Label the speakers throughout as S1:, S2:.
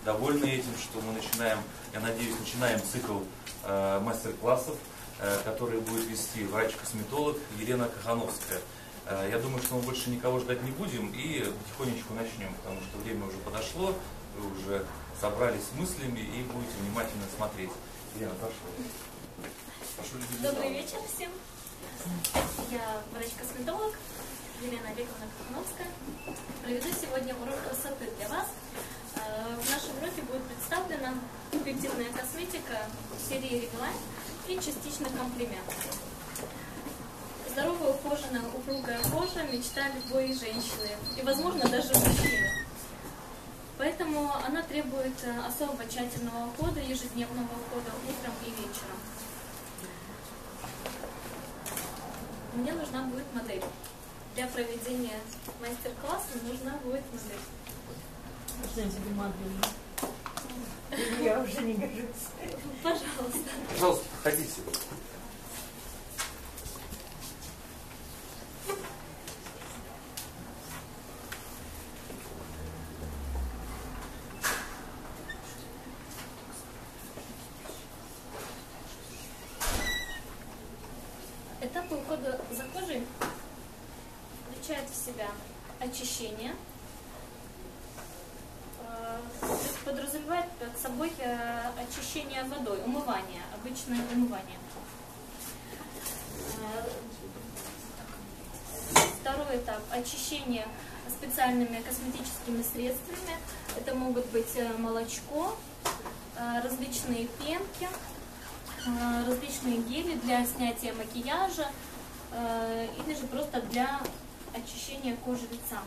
S1: довольны этим, что мы начинаем, я надеюсь, начинаем цикл мастер-классов, который будет вести врач-косметолог Елена Кахановская. Я думаю, что мы больше никого ждать не будем и потихонечку начнем, потому что время уже подошло, вы уже собрались с мыслями и будете внимательно смотреть. Елена, прошу.
S2: Добрый вечер всем. Я врач-косметолог Елена Олеговна Кахановская. Проведу сегодня урок красоты для вас. В нашем уроке будет представлена пептидная косметика серии Revline и частично комплимент. Здоровая, ухоженная, упругая кожа – мечта любой женщины и, возможно, даже мужчины. Поэтому она требует особо тщательного ухода, ежедневного ухода утром и вечером. Мне нужна будет модель. Для проведения мастер-класса нужна будет модель.
S3: Можно я тебе модель? Я уже не гожусь.
S2: Пожалуйста.
S1: Пожалуйста, проходите.
S2: Этапы ухода за кожей включают в себя очищение, подразумевает под собой очищение водой, умывание, обычное умывание. Второй этап – очищение специальными косметическими средствами. Это могут быть молочко, различные пенки, различные гели для снятия макияжа или же просто для очищения кожи лица.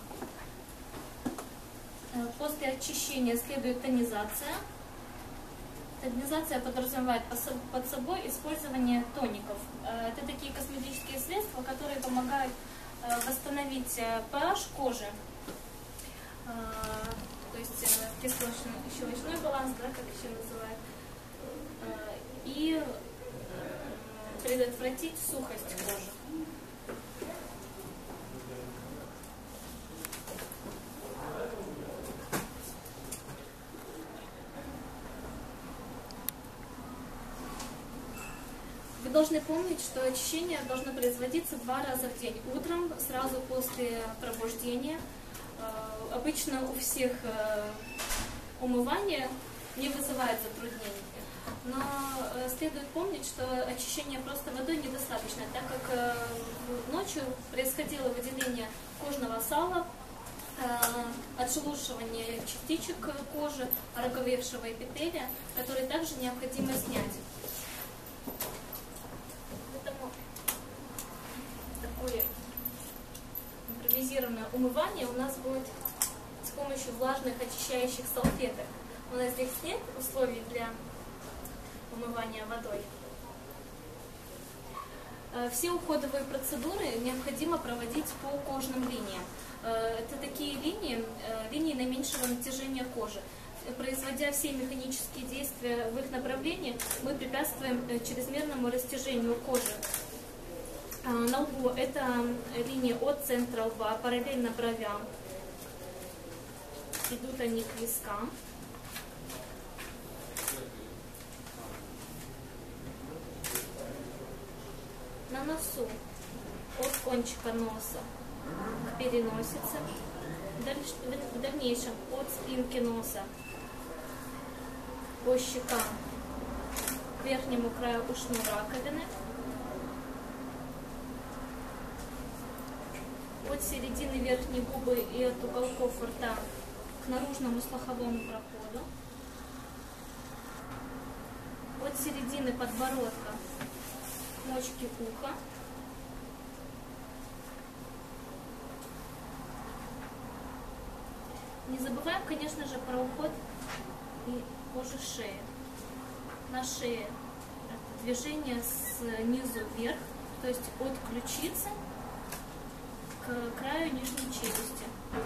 S2: После очищения следует тонизация. Тонизация подразумевает под собой использование тоников. Это такие косметические средства, которые помогают восстановить pH кожи, то есть кислотно-щелочной баланс, да, как еще называют, и предотвратить сухость кожи. Вы должны помнить, что очищение должно производиться 2 раза в день. Утром, сразу после пробуждения. Обычно у всех умывание не вызывает затруднений. Но следует помнить, что очищение просто водой недостаточно, так как ночью происходило выделение кожного сала, отшелушивание частичек кожи, ороговевшего эпителия, которые также необходимо снять. Поэтому такое импровизированное умывание у нас будет с помощью влажных очищающих салфеток. У нас здесь нет условий для умывания водой. Все уходовые процедуры необходимо проводить по кожным линиям. Это такие линии наименьшего натяжения кожи. Производя все механические действия в их направлении, мы препятствуем чрезмерному растяжению кожи. На лбу это линии от центра лба, параллельно бровям. Идут они к вискам. На носу от кончика носа к переносице, в дальнейшем от спинки носа по щекам к верхнему краю ушной раковины, от середины верхней губы и от уголков рта к наружному слуховому проходу, от середины подбородка мочки уха, не забываем, конечно же, про уход и кожи шеи. На шее это движение снизу вверх, то есть от ключицы к краю нижней челюсти.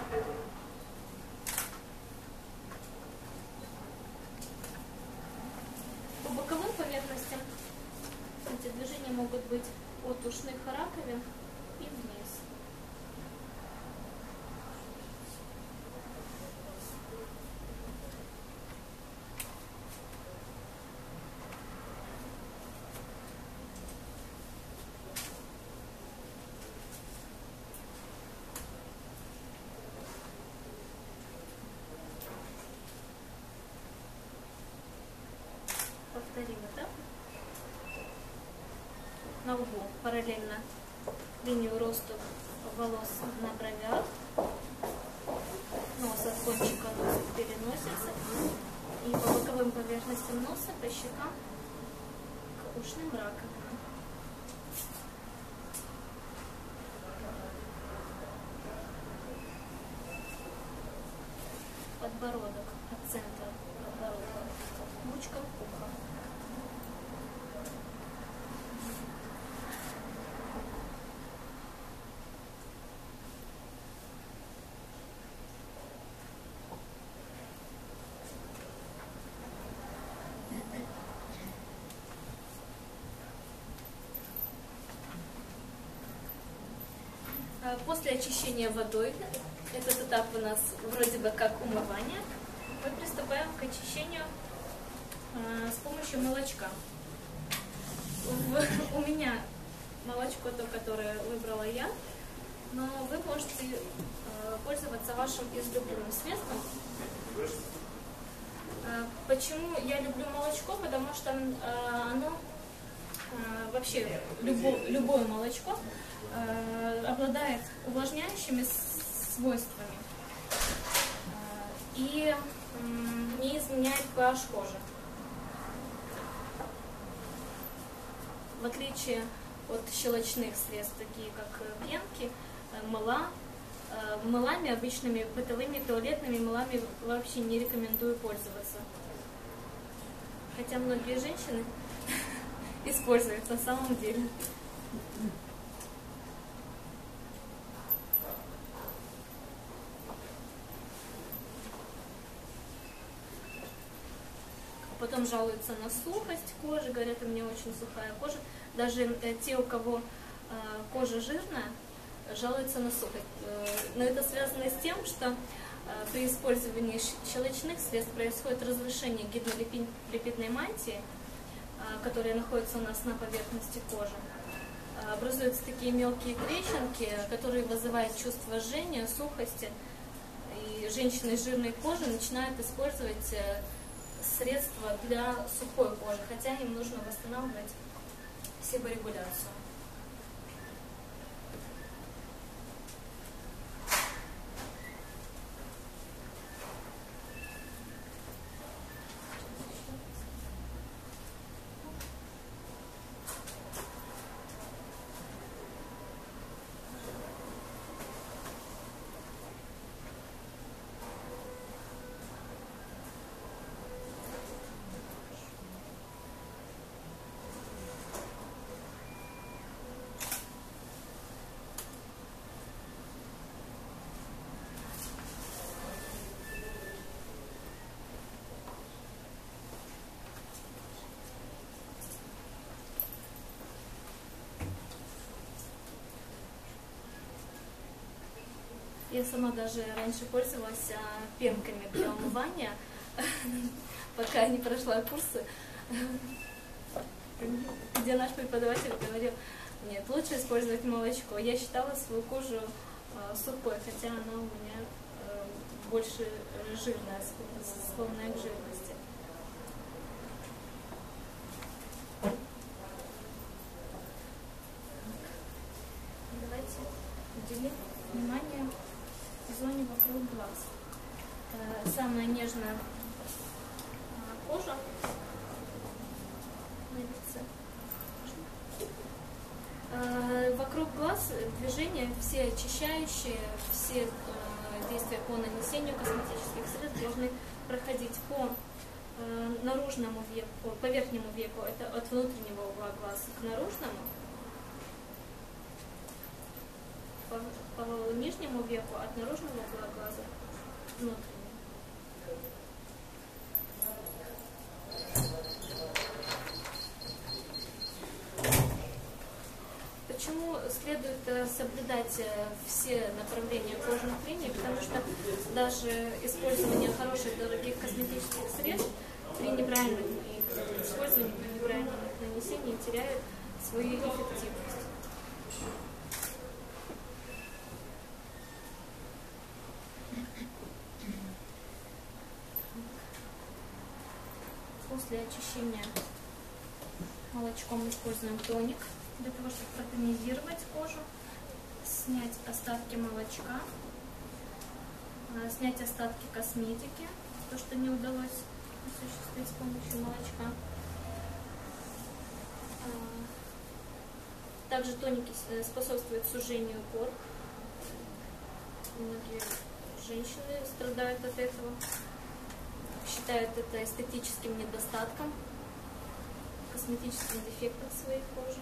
S2: По боковым поверхностям эти движения могут быть от ушных раковин и вниз. повторим это. На лбу параллельно линию роста волос на бровях. Нос от кончика носа переносится. И по боковым поверхностям носа, по щекам к ушным раковинам. Подбородок от центра подбородка к мочкам уха. После очищения водой, этот этап у нас вроде бы как умывание, мы приступаем к очищению с помощью молочка. У меня молочко то, которое выбрала я, но вы можете пользоваться вашим излюбленным средством. Почему я люблю молочко? Потому что оно вообще любое молочко обладает увлажняющими свойствами и не изменяет pH кожи. В отличие от щелочных средств, такие как пенки, мылами, обычными бытовыми туалетными мылами вообще не рекомендую пользоваться. Хотя многие женщины используют на самом деле. Потом жалуются на сухость кожи, говорят, у меня очень сухая кожа. Даже те, у кого кожа жирная, жалуются на сухость. Но это связано с тем, что при использовании щелочных средств происходит разрушение гидролипидной мантии, которая находится у нас на поверхности кожи. Образуются такие мелкие трещинки, которые вызывают чувство жжения, сухости. И женщины с жирной кожей начинают использовать средства для сухой кожи, хотя им нужно восстанавливать себорегуляцию. Я сама даже раньше пользовалась пенками для умывания, пока не прошла курсы, где наш преподаватель говорил, нет, лучше использовать молочко. Я считала свою кожу сухой, хотя она у меня больше жирная, склонная к жирности. Давайте уделим внимание зоне вокруг глаз. Самая нежная кожа на лице. Вокруг глаз движения все очищающие, все действия по нанесению косметических средств должны проходить по наружному веку, по верхнему веку, это от внутреннего угла глаз к наружному, по нижнему веку от наружного угла глаза к внутреннему. Почему следует соблюдать все направления кожных линий? Потому что даже использование хороших, дорогих косметических средств при неправильном использовании, при неправильном нанесении теряет свою эффективность. После очищения молочком используем тоник для того, чтобы протонизировать кожу, снять остатки молочка, снять остатки косметики, то, что не удалось осуществить с помощью молочка. Также тоники способствуют сужению пор. Многие женщины страдают от этого, считают это эстетическим недостатком, косметическим дефектом своей кожи.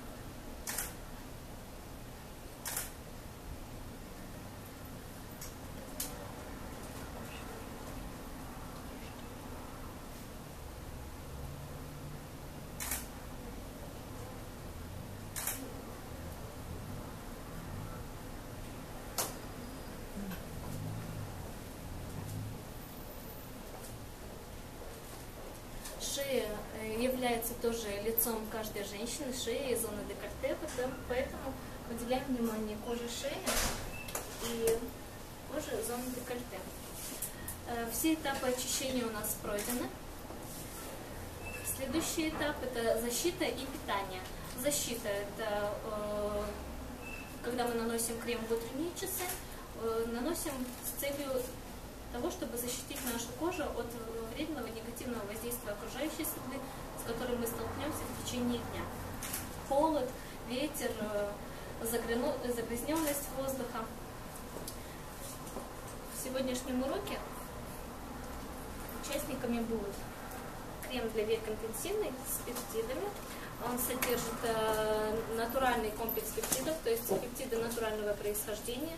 S2: Шея является тоже лицом каждой женщины, шея и зоны декольте, поэтому уделяем внимание коже шеи и коже зоны декольте. Все этапы очищения у нас пройдены. Следующий этап – это защита и питание. Защита – это когда мы наносим крем в утренние часы, наносим с целью того, чтобы защитить нашу кожу от вредного негативного воздействия окружающей среды, с которым мы столкнемся в течение дня. Холод, ветер, загрязненность воздуха. В сегодняшнем уроке участниками будут крем для век интенсивный с пептидами. Он содержит натуральный комплекс пептидов, то есть пептиды натурального происхождения,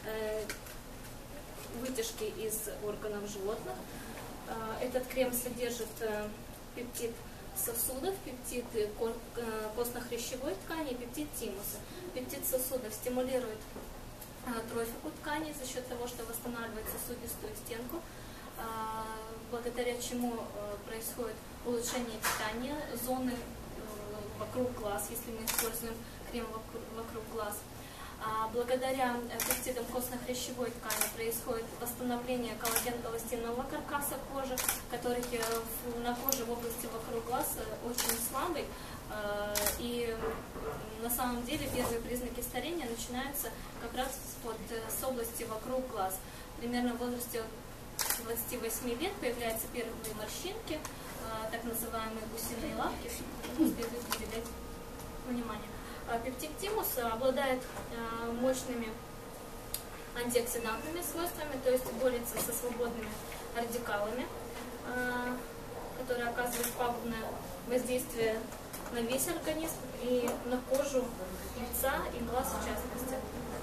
S2: вытяжки из органов животных. Этот крем содержит пептид сосудов, пептид костно-хрящевой ткани и пептид тимуса. Пептид сосудов стимулирует трофику тканей за счет того, что восстанавливает сосудистую стенку, благодаря чему происходит улучшение питания зоны вокруг глаз, если мы используем крем вокруг глаз. Благодаря пептидам костно-хрящевой ткани происходит восстановление коллаген-эластинового каркаса кожи, который на коже в области вокруг глаз очень слабый. И на самом деле первые признаки старения начинаются как раз с области вокруг глаз. Примерно в возрасте от 28 лет появляются первые морщинки, так называемые гусиные лапки. Следует уделять внимание. Пептид тимус обладает мощными антиоксидантными свойствами, то есть борется со свободными радикалами, которые оказывают пагубное воздействие на весь организм и на кожу лица и глаз в частности.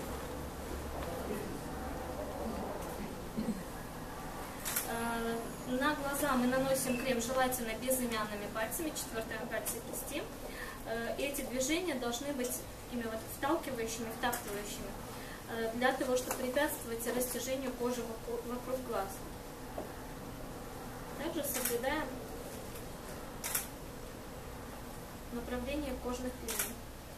S2: На глаза мы наносим крем желательно безымянными пальцами, четвертым пальцем кисти. Эти движения должны быть такими вот вталкивающими, втаптывающими, для того, чтобы препятствовать растяжению кожи вокруг глаз. Также соблюдаем направление кожных линий.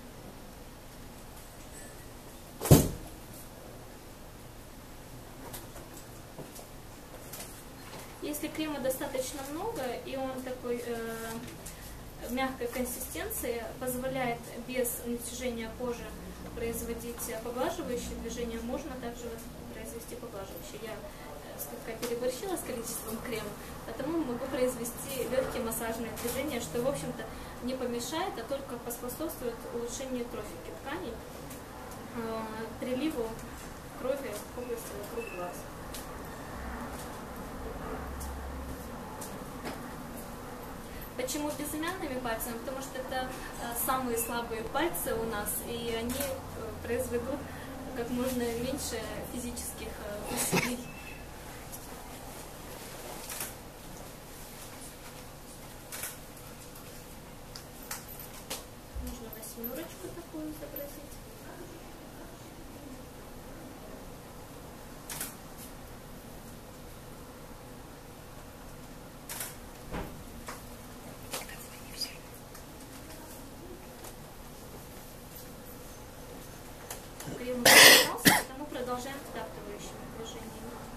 S2: Если крема достаточно много, и он такой мягкой консистенции, позволяет без натяжения кожи производить поглаживающие движения, можно также произвести поглаживающие. Я слегка переборщила с количеством крема, поэтому могу произвести легкие массажные движения, что, в общем-то, не помешает, а только поспособствует улучшению трофики тканей, приливу крови в области вокруг глаз. Почему безымянными пальцами? Потому что это самые слабые пальцы у нас, и они произведут как можно меньше физических усилий. Можно восьмерочку такую изобразить. Крем поэтому продолжаем втаптывающими движениями.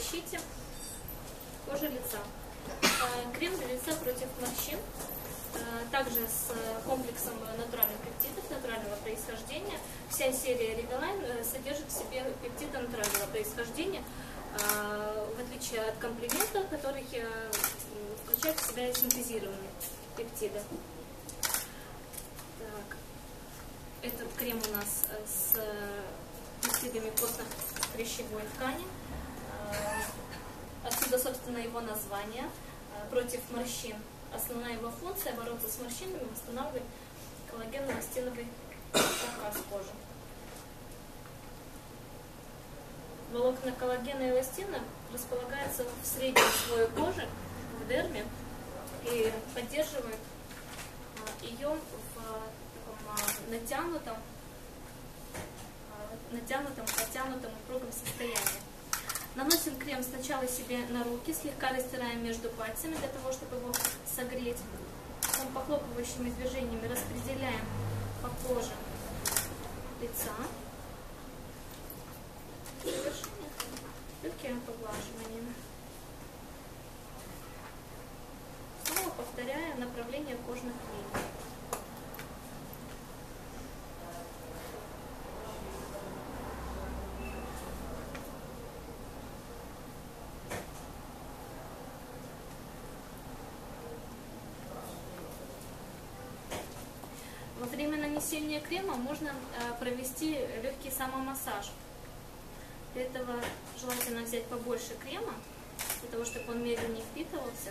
S2: защите кожи лица. Крем для лица против морщин, также с комплексом натуральных пептидов натурального происхождения. Вся серия Reviline содержит в себе пептиды натурального происхождения, в отличие от комплимента, который включает в себя синтезированные пептиды. Так. Этот крем у нас с пептидами костно-хрящевой ткани. Отсюда, собственно, его название. Против морщин. Основная его функция — бороться с морщинами, восстанавливать коллагенно-эластиновый каркас кожи. Волокна коллагена и эластина располагаются в среднем слое кожи, в дерме, и поддерживают ее в таком натянутом, потянутом, упругом состоянии. Наносим крем сначала себе на руки, слегка растираем между пальцами для того, чтобы его согреть. Потом похлопывающими движениями распределяем по коже лица. Завершение легким поглаживанием. Снова повторяя направление кожных линий. Во время нанесения крема можно провести легкий самомассаж. Для этого желательно взять побольше крема, для того, чтобы он медленнее впитывался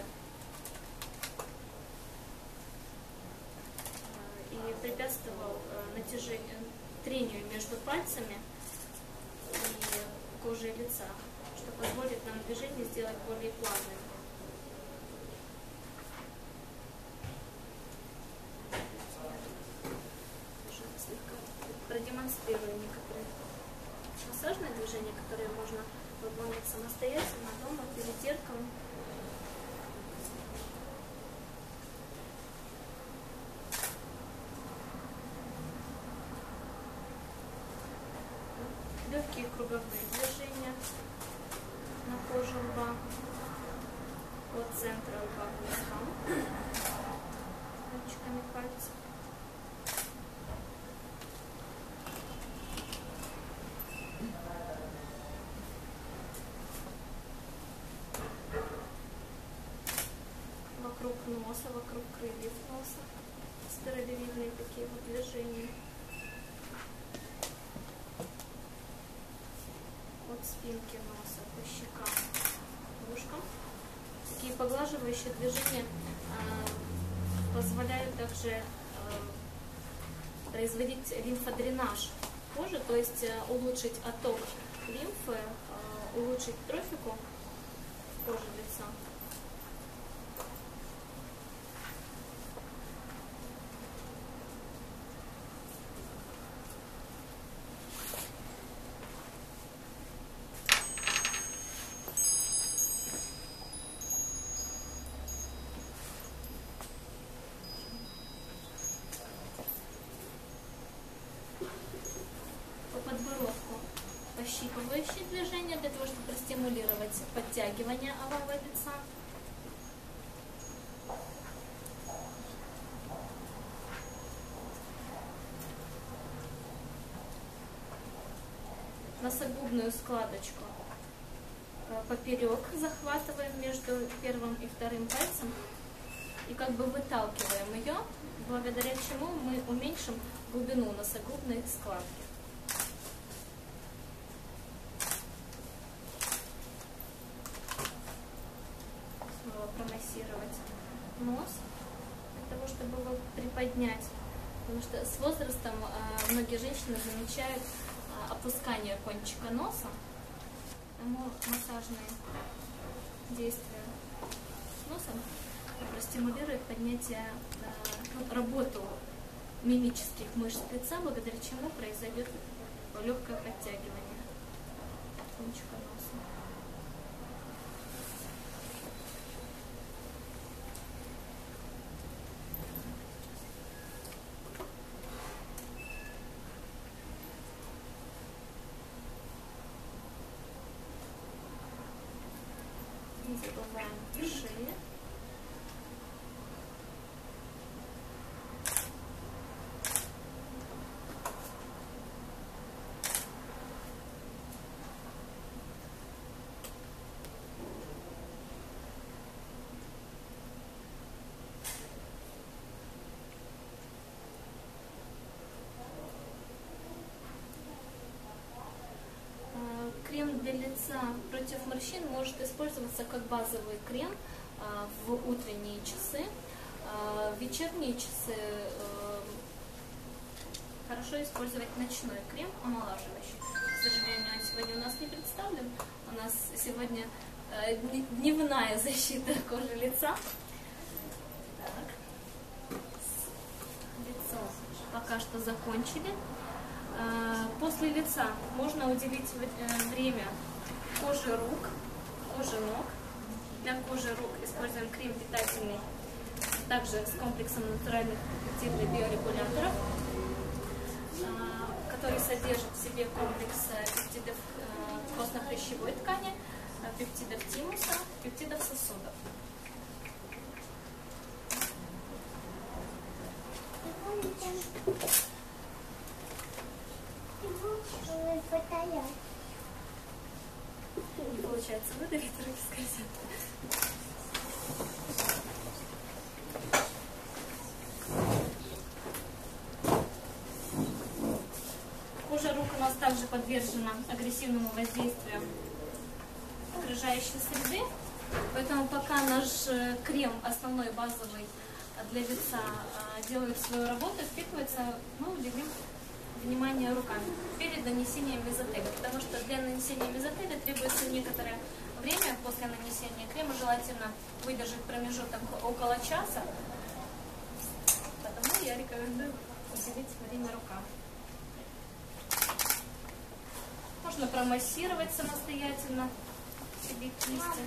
S2: и препятствовал трению между пальцами и кожей лица, что позволит нам движение сделать более плавным. Продемонстрирую некоторые массажные движения, которые можно выполнять самостоятельно дома перед зеркалом. Легкие круговые движения на коже лба, от центра лба к вискам, кончиками пальцев. Вокруг носа, вокруг крыльев носа. Спиралевидные такие вот движения. От спинки носа по щекам, ушкам. Такие поглаживающие движения позволяют также производить лимфодренаж кожи, то есть улучшить отток лимфы, улучшить трофику кожи лица. Подбородку пощипывающие движения для того, чтобы простимулировать подтягивание овала лица. Носогубную складочку поперек захватываем между первым и вторым пальцем и как бы выталкиваем ее, благодаря чему мы уменьшим глубину носогубной складки. Снова промассировать нос для того, чтобы его приподнять. Потому что с возрастом многие женщины замечают опускание кончика носа. Поэтому массажные действия с носом простимулирует поднятие, работу мимических мышц лица, благодаря чему произойдет легкое подтягивание кончика носа. Не забываем шею. Крем для лица против морщин может использоваться как базовый крем в утренние часы. В вечерние часы хорошо использовать ночной крем омолаживающий. К сожалению, он сегодня у нас не представлен. У нас сегодня дневная защита кожи лица. Так. Лицо пока что закончили. После лица можно уделить время коже рук, коже ног. Для кожи рук используем крем питательный, также с комплексом натуральных пептидных биорегуляторов, который содержит в себе комплекс пептидов костно-хрящевой ткани, пептидов тимуса, пептидов сосудов. Не получается выдавить, руки скользят. Кожа рук у нас также подвержена агрессивному воздействию окружающей среды, поэтому пока наш крем основной базовый для лица делает свою работу, впитывается, мы уделим внимание руками перед нанесением мезотеля, потому что для нанесения мезотеля требуется некоторое время после нанесения крема, желательно выдержать промежуток около часа, потому я рекомендую уделить время рукам. Можно промассировать самостоятельно себе кисти.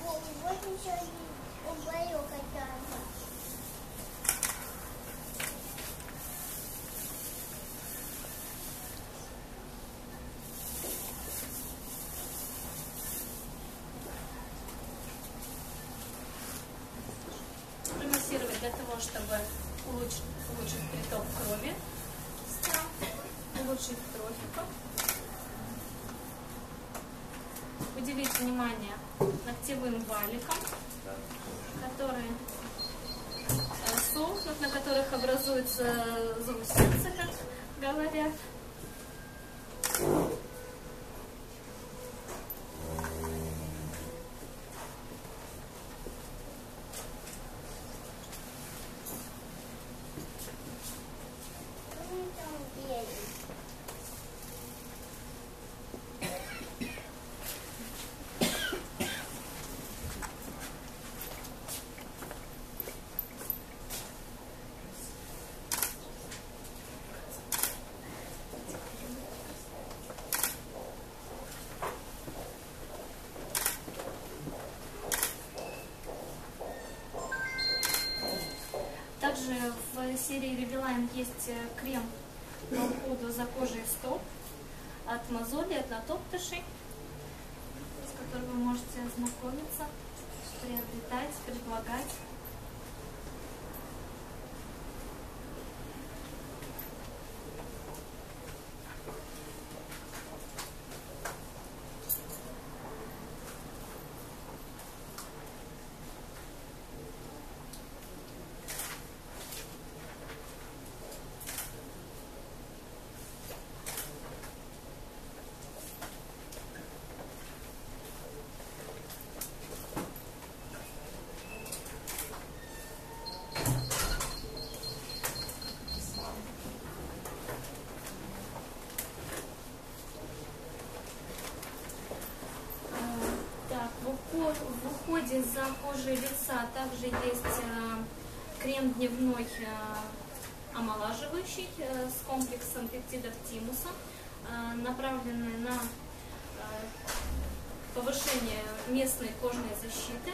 S2: Для того, чтобы улучшить приток крови, улучшить трофику, уделить внимание ногтевым валикам, которые сохнут, на которых образуются заусенцы, как говорят. Также в серии Revelyne есть крем по уходу за кожей стоп от мозолей, от натоптышей, с которым вы можете ознакомиться, приобретать, предлагать. В уходе за кожей лица также есть крем дневной омолаживающий с комплексом пептидов тимуса, направленный на повышение местной кожной защиты,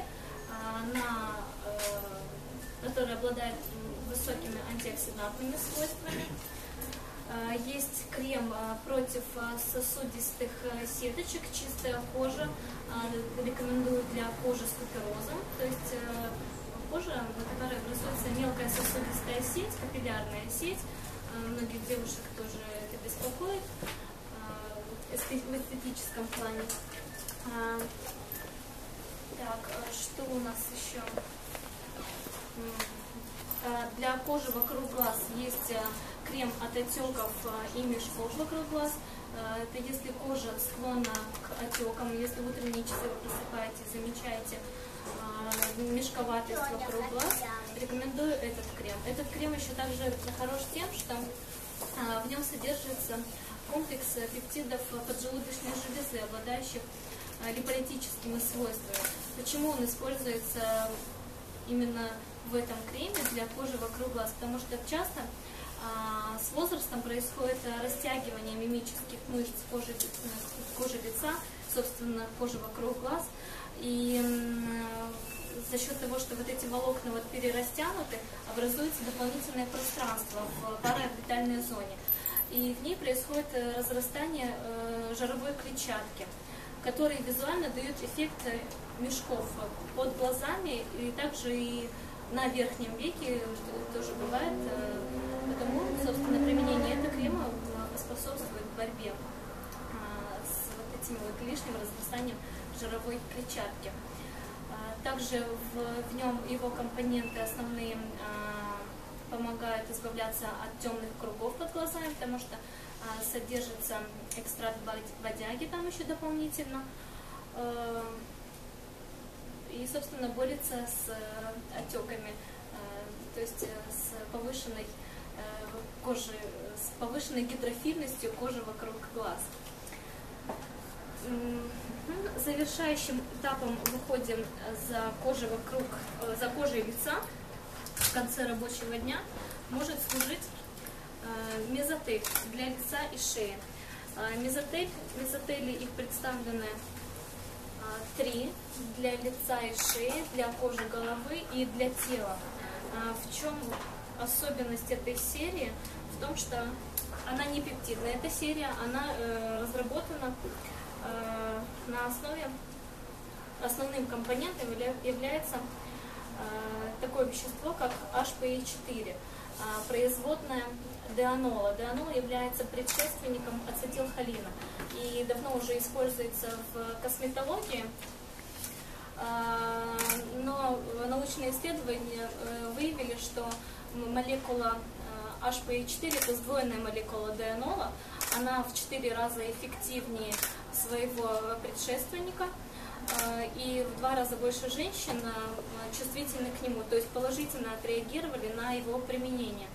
S2: который обладает высокими антиоксидантными свойствами. Есть крем против сосудистых сеточек, чистая кожа. Рекомендую для кожи с куперозом. То есть кожа, на которой образуется мелкая сосудистая сеть, капиллярная сеть. Многих девушек тоже это беспокоит в эстетическом плане. Так, что у нас еще? Для кожи вокруг глаз есть крем от отеков и мешков вокруг глаз. Это если кожа склонна к отекам, если в утренние часы вы просыпаетесь, замечаете мешковатость вокруг глаз, рекомендую этот крем. Этот крем еще также хорош тем, что в нем содержится комплекс пептидов поджелудочной железы, обладающих липолитическими свойствами. Почему он используется именно в этом креме для кожи вокруг глаз? Потому что часто с возрастом происходит растягивание мимических мышц кожи лица, собственно, кожи вокруг глаз. И за счет того, что вот эти волокна вот перерастянуты, образуется дополнительное пространство в параорбитальной зоне. И в ней происходит разрастание жировой клетчатки, который визуально дает эффект мешков под глазами и также и на верхнем веке тоже бывает. Потому, собственно, применение этого крема способствует борьбе с вот этим вот лишним разрастанием жировой клетчатки. Также в нем его компоненты основные помогают избавляться от темных кругов под глазами, потому что содержится экстракт бодяги там еще дополнительно. И, собственно, борется с отеками, то есть с повышенной кожи, с повышенной гидрофильностью кожи вокруг глаз. Завершающим этапом выходим за кожей лица в конце рабочего дня может служить мезотель для лица и шеи. Мезотели их представлены 3 для лица и шеи, для кожи головы и для тела. В чем особенность этой серии? В том, что она не пептидная. Эта серия, она разработана на основе, основным компонентом является такое вещество, как HPA4, производная деанола. Деанол является предшественником ацетилхолина и давно уже используется в косметологии, но научные исследования выявили, что молекула HPA4, это сдвоенная молекула деанола, она в 4 раза эффективнее своего предшественника, и в 2 раза больше женщин чувствительны к нему, то есть положительно отреагировали на его применение.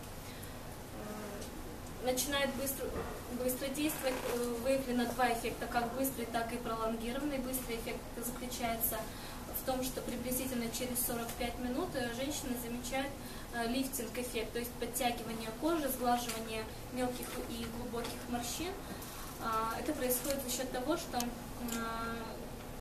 S2: Начинает быстро действовать, выявлено 2 эффекта, как быстрый, так и пролонгированный. Быстрый эффект заключается в том, что приблизительно через 45 минут женщины замечают лифтинг-эффект, то есть подтягивание кожи, сглаживание мелких и глубоких морщин. Это происходит за счет того, что